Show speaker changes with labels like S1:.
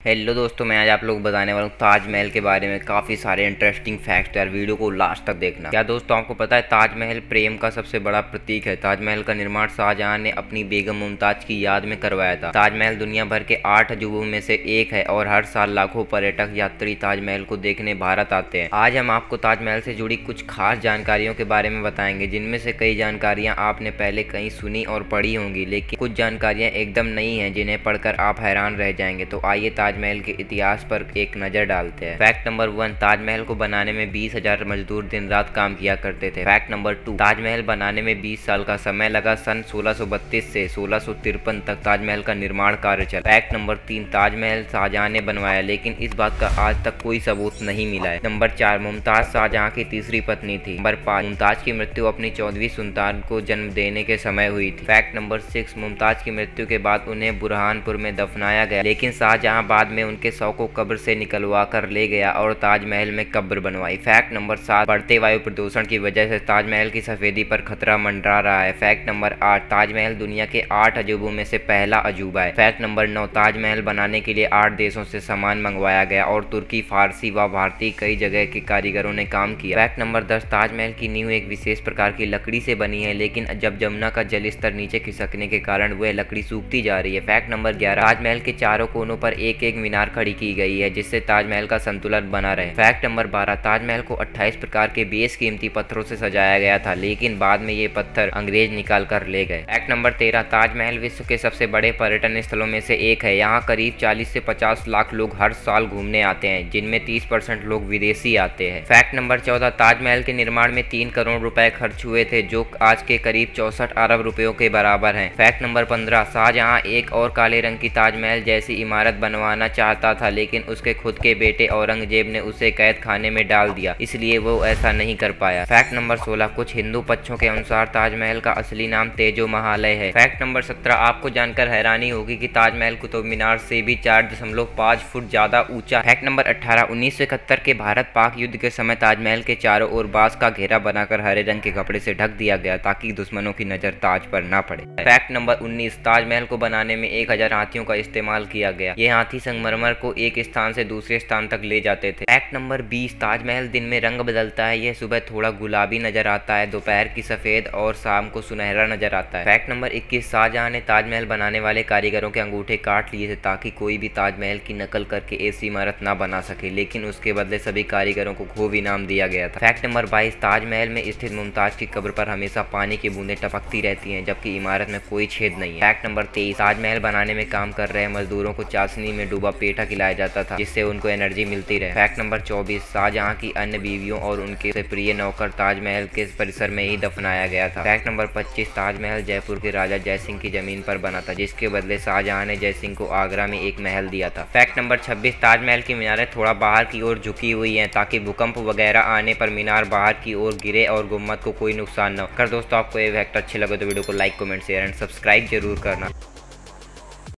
S1: Hello दोस्तों, मैं आज आप लोग बताने वाला हूँ ताजमहल के बारे में काफ़ी सारे इंटरेस्टिंग फैक्ट्स। यार वीडियो को लास्ट तक देखना। क्या दोस्तों आपको पता है ताजमहल प्रेम का सबसे बड़ा प्रतीक है। ताजमहल का निर्माण शाहजहां ने अपनी बेगम मुमताज की याद में करवाया था। ताजमहल दुनिया भर के 8 अजूबों में से एक है और हर साल लाखों पर्यटक यात्री ताजमहल को देखने भारत आते हैं। आज हम आपको ताजमहल से जुड़ी कुछ खास जानकारियों के बारे में बताएंगे, जिनमें से कई जानकारियाँ आपने पहले कहीं सुनी और पढ़ी होंगी, लेकिन कुछ जानकारियाँ एकदम नई हैं जिन्हें पढ़कर आप हैरान रह जाएंगे। तो आइए ताजमहल के इतिहास पर एक नजर डालते हैं। फैक्ट नंबर 1, ताजमहल को बनाने में 20,000 मजदूर दिन रात काम किया करते थे। फैक्ट नंबर 2, ताजमहल बनाने में 20 साल का समय लगा। सन 1632 से 1653 तक ताजमहल का निर्माण कार्य चला। फैक्ट नंबर 3, ताजमहल शाहजहां ने बनवाया, लेकिन इस बात का आज तक कोई सबूत नहीं मिला है। नंबर 4, मुमताज शाहजहां की तीसरी पत्नी थी। नंबर 5, मुमताज की मृत्यु अपनी 14वीं संतान को जन्म देने के समय हुई थी। फैक्ट नंबर 6, मुमताज की मृत्यु के बाद उन्हें बुरहानपुर में दफनाया गया, लेकिन शाहजहां बाद में उनके शव को कब्र से निकलवा कर ले गया और ताजमहल में कब्र बनवाई। फैक्ट नंबर 7, बढ़ते वायु प्रदूषण की वजह से ताजमहल की सफेदी पर खतरा मंडरा रहा है। फैक्ट नंबर 8, ताजमहल दुनिया के 8 अजूबों में से पहला अजूबा है। फैक्ट नंबर 9, ताजमहल बनाने के लिए 8 देशों से सामान मंगवाया गया और तुर्की, फारसी व भारतीय कई जगह के कारीगरों ने काम किया। फैक्ट नंबर 10, ताजमहल की नींव एक विशेष प्रकार की लकड़ी से बनी है, लेकिन जब जमुना का जल स्तर नीचे खिसकने के कारण वह लकड़ी सूखती जा रही है। फैक्ट नंबर 11, ताजमहल के चारों कोनों पर एक एक मीनार खड़ी की गई है, जिससे ताजमहल का संतुलन बना रहे। फैक्ट नंबर 12, ताजमहल को 28 प्रकार के बेशकीमती पत्थरों से सजाया गया था, लेकिन बाद में ये पत्थर अंग्रेज निकाल कर ले गए। फैक्ट नंबर 13, ताजमहल विश्व के सबसे बड़े पर्यटन स्थलों में से एक है। यहाँ करीब 40 से 50 लाख लोग हर साल घूमने आते हैं, जिनमें 30% लोग विदेशी आते हैं। फैक्ट नंबर 14, ताजमहल के निर्माण में 3 करोड़ रुपए खर्च हुए थे, जो आज के करीब 64 अरब रुपयों के बराबर हैं। फैक्ट नंबर 15, शाहजहां एक और काले रंग की ताजमहल जैसी इमारत बनवाना चाहता था, लेकिन उसके खुद के बेटे औरंगजेब ने उसे कैद खाने में डाल दिया, इसलिए वो ऐसा नहीं कर पाया। फैक्ट नंबर 16, कुछ हिंदू पक्षों के अनुसार ताजमहल का असली नाम तेजो महालय है। फैक्ट नंबर 17, आपको जानकर हैरानी होगी कि ताजमहल कुतुब मीनार से भी 4.5 फुट ज्यादा ऊंचा। फैक्ट नंबर 18, 1971 के भारत पाक युद्ध के समय ताजमहल के चारों ओर बांस का घेरा बनाकर हरे रंग के कपड़े से ढक दिया गया, ताकि दुश्मनों की नजर ताज पर न पड़े। फैक्ट नंबर 19, ताजमहल को बनाने में 1000 हाथियों का इस्तेमाल किया गया। ये हाथी संगमरमर को एक स्थान से दूसरे स्थान तक ले जाते थे। फैक्ट नंबर 20, ताजमहल दिन में रंग बदलता है। यह सुबह थोड़ा गुलाबी नजर आता है, दोपहर की सफेद और शाम को सुनहरा नजर आता है। फैक्ट नंबर 21, शाहजहां ने ताजमहल बनाने वाले कारीगरों के अंगूठे काट लिए थे, ताकि कोई भी ताजमहल की नकल करके ऐसी इमारत ना बना सके, लेकिन उसके बदले सभी कारीगरों को खूब इनाम दिया गया था। फैक्ट नंबर 22, ताजमहल में स्थित मुमताज की कब्र पर हमेशा पानी की बूंदें टपकती रहती हैं, जबकि इमारत में कोई छेद नहीं है। फैक्ट नंबर 23, ताजमहल बनाने में काम कर रहे मजदूरों को चाशनी में डूबा पेठा खिलाया जाता था, जिससे उनको एनर्जी मिलती रहे। फैक्ट नंबर 24, शाहजहां की अन्य बीवियों और उनके प्रिय नौकर ताजमहल के परिसर में ही दफनाया गया था। फैक्ट नंबर 25, ताजमहल जयपुर के राजा जयसिंह की जमीन पर बना था, जिसके बदले शाहजहां ने जयसिंह को आगरा में एक महल दिया था। फैक्ट नंबर 26, ताजमहल की मीनारें थोड़ा बाहर की ओर झुकी हुई हैं, ताकि भूकंप वगैरह आने पर मीनार बाहर की ओर गिरे और गुम्मद को कोई नुकसान न हो। अगर दोस्तों आपको ये फैक्ट अच्छे लगे तो वीडियो को like, comment, share and subscribe जरूर करना।